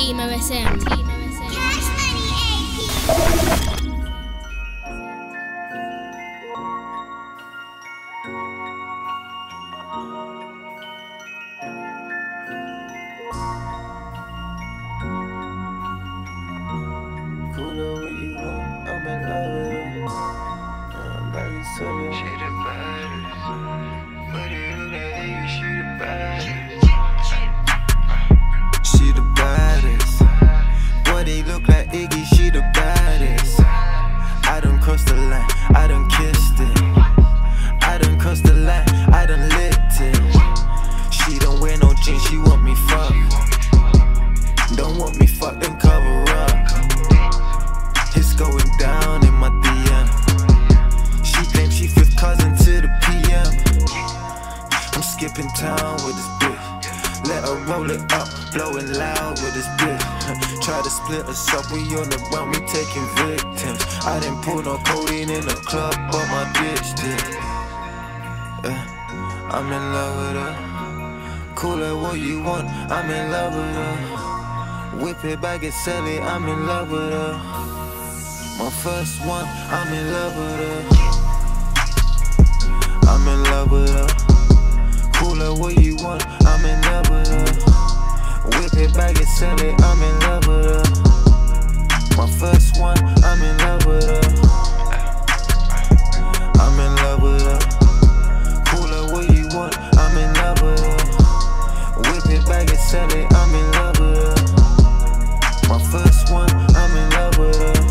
Team OSM. Cash Money AP. Cool what you want, I'm in love with her. Like you said, she the baddest. But it look like Iggy, she the baddest. She the baddest. Boy, they look like Iggy, she the baddest. I done crossed the line, I done kissed it. I done crossed the line, I done licked it. She don't wear no jeans, she want me fuck. Don't want me fuck, then cover up. It's going down in my DM. She claims she fifth cousin to the PM. I'm skipping town with this bitch. Let her roll it up, blowing loud with this bitch. Try to split us up, we on the run, we taking victims. I didn't pull no codeine in the club, but my bitch did. I'm in love with her. Call her what you want, I'm in love with her. Whip it back and sell it, I'm in love with her. My first one, I'm in love with her. I'm in love with her. Call her what you want, I'm in love with her. Whip it back and sell it, I'm in love with her. My first one, I'm in love with her. I'm in love with her. Call her what you want, I'm in love with her. Whip it back and sell it, I'm in love with her. My first one, I'm in love with her.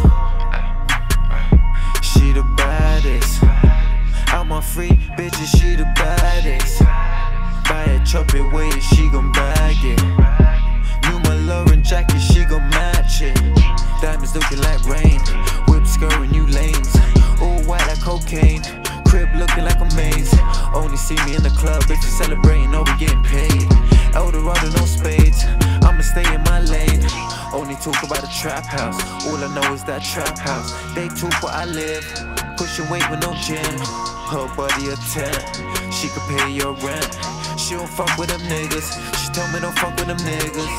She the baddest. Out my free bitches, she the baddest. Buy a trumpet way, she gon' bag it. New Malone jacket, she gon' match it. Diamonds looking like rain. Whip skirting new lanes. All white like cocaine. Crib looking like a maze. Only see me in the club if you celebrating, oh we getting paid. Eldorado, no spades. I'ma stay in my lane. Only talk about a trap house. All I know is that trap house. They talk where I live. Pushing weight with no gym. Her body a 10. She could pay your rent. She don't fuck with them niggas. She tell me don't fuck with them niggas.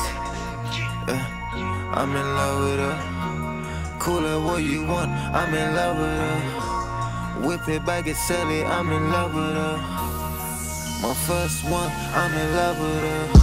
I'm in love with her. Call her what you want, I'm in love with her. Whip it back and sell it, I'm in love with her. My first one, I'm in love with her.